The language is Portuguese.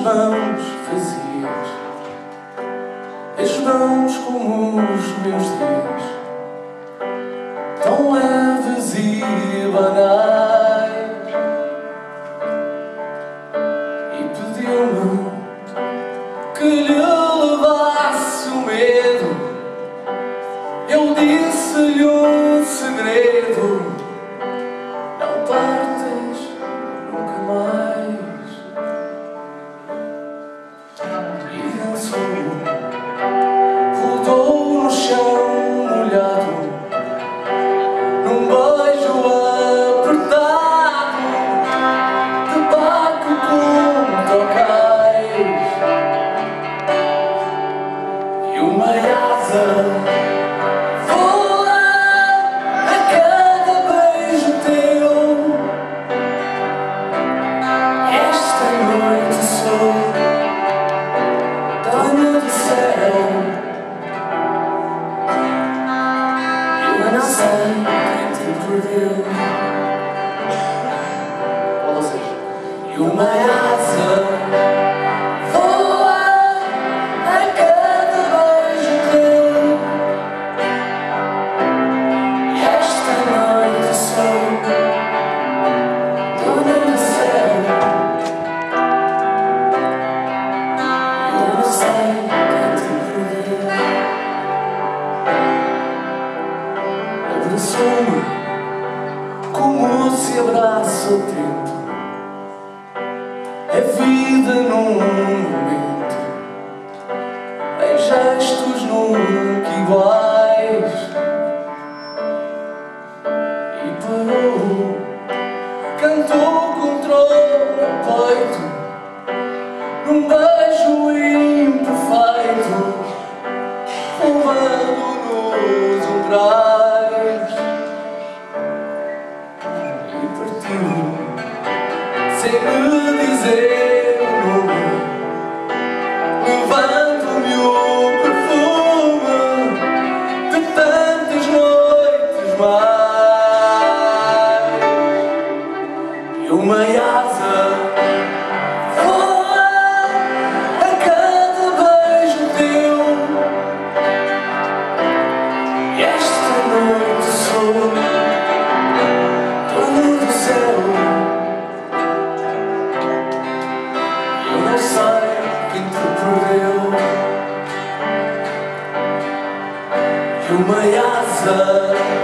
mãos vazias, as mãos como os meus dias, tão leves e banais, e pediu-me que lhe levasse o medo. Eu disse-lhe um segredo: não partas nunca mais. E dançou, voltou no chão molhado, num beijo apertado, de barco com tocais, e uma asa voa a cada beijo teu. Esta noite sou dona do céu. Eu não sei quem te perdeu. Ou seja, e uma asa voa a cada beijo teu. Esta noite sou dona do céu. Eu não sei quem te perdeu. Abraçou-me como se abraça o tempo, a vida num momento, em gestos nunca iguais. E parou, cantou contra o meu peito, num beijo imperfeito, roubando nos umbrais. E partiu, sem me dizer o nome, levando-me o perfume de tantas noites mais. E uma asa voa a cada beijo teu. E esta noite sou dona do céu. Eu não sei quem te perdeu. E uma asa